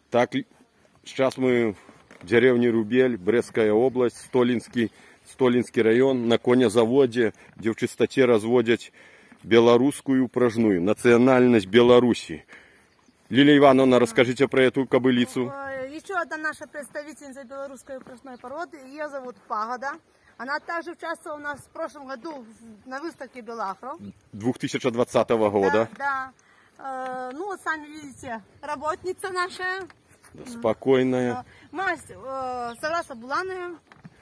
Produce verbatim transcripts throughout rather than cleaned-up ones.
Так, сейчас мы в деревне Рубель, Брестская область, Столинский, Столинский район, на конезаводе, где в чистоте разводят белорусскую упряжную, национальность Беларуси. Лилия Ивановна, расскажите про эту кобылицу. Еще одна наша представительница белорусской упряжной породы, ее зовут Пагода. Она также участвовала у нас в прошлом году на выставке Белахро. две тысячи двадцатого года. Да, да. Ну вот сами видите, работница наша. Спокойная. Масть э, Сараса Буланая.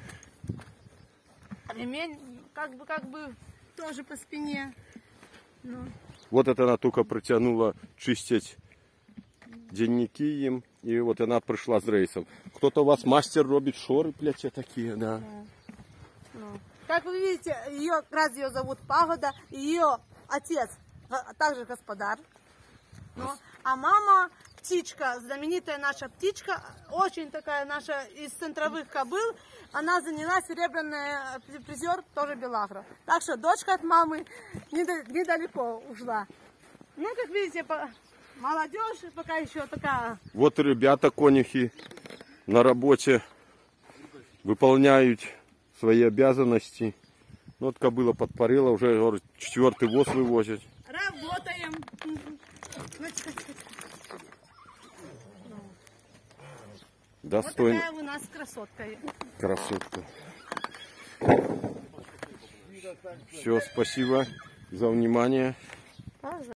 Ремень как бы, как бы тоже по спине. Ну. Вот это она только протянула чистить денники им. И вот она пришла с рейсом. Кто-то у вас мастер робит шоры плечи такие, да. Да. Ну. Как вы видите, ее, как раз ее зовут Пагода, ее отец также господар. Ну, а мама птичка, знаменитая наша птичка, очень такая наша из центровых кобыл. Она заняла серебряный призер тоже Белахро. Так что дочка от мамы недалеко ушла. Ну, как видите, молодежь пока еще такая. Вот ребята, конюхи, на работе выполняют свои обязанности. Вот кобыла подпарила, уже говорит, четвертый воз вывозят. Работаем. Достойно. Вот такая у нас красотка. Красотка. Все, спасибо за внимание.